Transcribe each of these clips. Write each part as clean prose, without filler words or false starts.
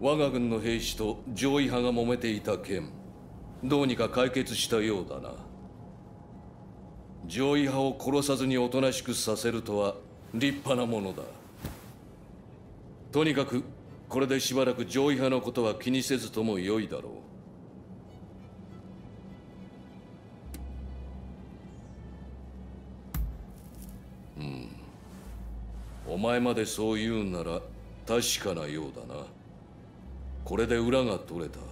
我が軍の兵士と上位派が揉めていた件、どうにか解決したようだな。上位派を殺さずにおとなしくさせるとは立派なものだ。とにかくこれでしばらく上位派のことは気にせずとも良いだろう。お前までそう言うんなら確かなようだな。これで裏が取れた。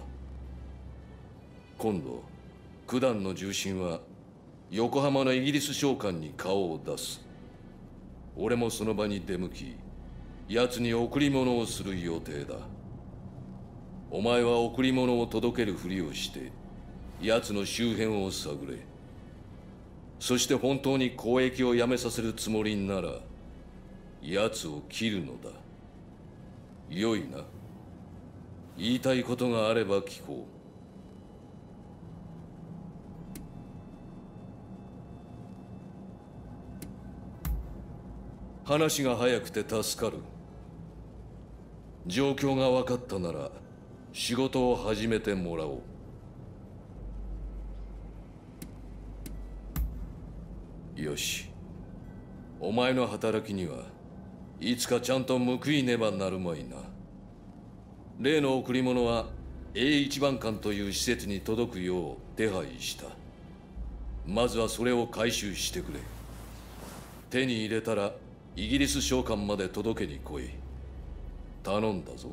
今度九段の重臣は横浜のイギリス商館に顔を出す。俺もその場に出向き、奴に贈り物をする予定だ。お前は贈り物を届けるふりをして奴の周辺を探れ。そして本当に交易をやめさせるつもりなら奴を切るのだ。よいな。言いたいことがあれば聞こう。話が早くて助かる。状況が分かったなら仕事を始めてもらおう。よし。お前の働きにはいつかちゃんと報いねばなるまいな。例の贈り物は英一番館という施設に届くよう手配した。まずはそれを回収してくれ。手に入れたらイギリス商館まで届けに来い。頼んだぞ。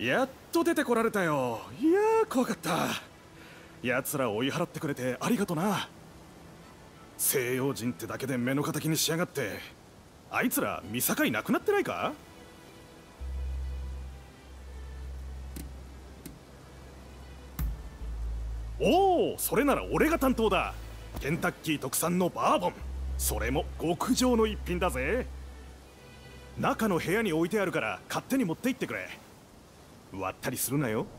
やっと出てこられたよ。いやー怖かった。奴ら追い払ってくれてありがとな。西洋人ってだけで目の敵にしやがって。あいつら見境なくなってないか？おお、それなら俺が担当だ。ケンタッキー特産のバーボン、それも極上の一品だぜ。中の部屋に置いてあるから勝手に持って行ってくれ。割ったりするなよ。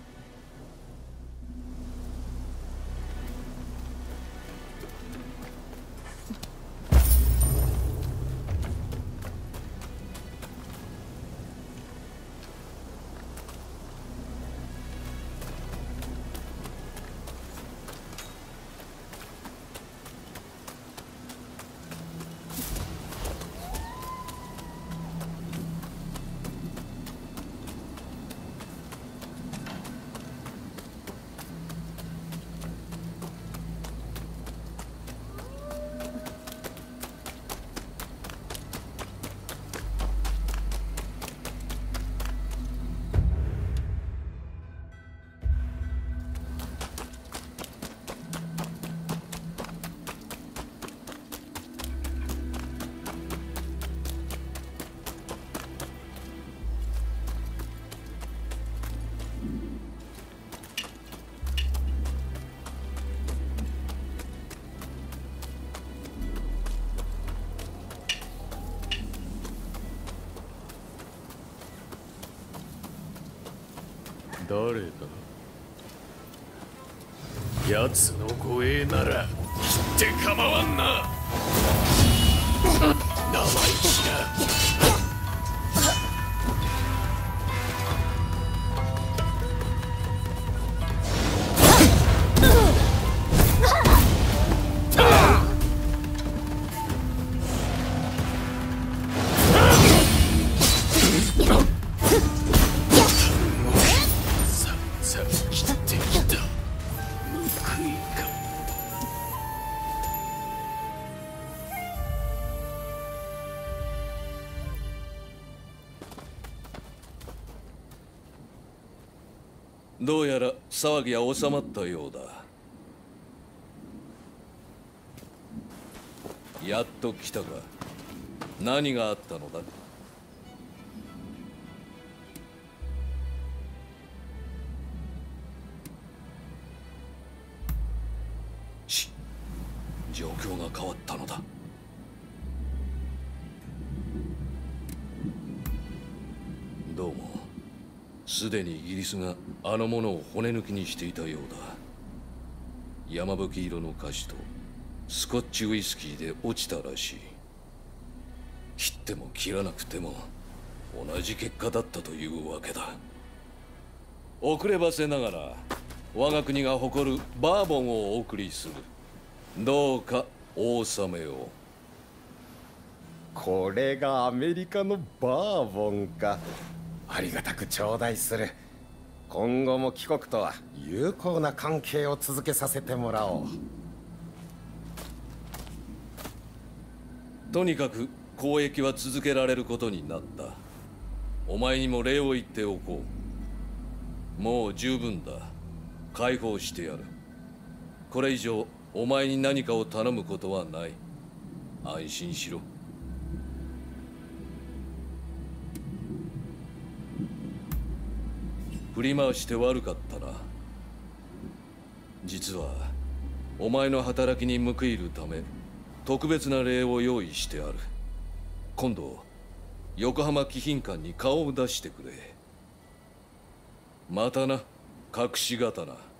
誰だ？奴の護衛なら切って構わんな。生意気な。 どうやら騒ぎは収まったようだ。やっと来たか。何があったのだ？状況が変わったのだ。どうもすでにイギリスがあの者を骨抜きにしていたようだ。山吹色の菓子とスコッチウイスキーで落ちたらしい。切っても切らなくても同じ結果だったというわけだ。遅ればせながら我が国が誇るバーボンをお送りする。どうかお納めを。 これがアメリカのバーボンか。ありがたく頂戴する。今後も貴国とは友好な関係を続けさせてもらおう。 とにかく交易は続けられることになった。お前にも礼を言っておこう。もう十分だ。解放してやる。これ以上お前に何かを頼むことはない。安心しろ。振り回して悪かったな。実はお前の働きに報いるため特別な礼を用意してある。今度横浜貴賓館に顔を出してくれ。またな、隠し刀。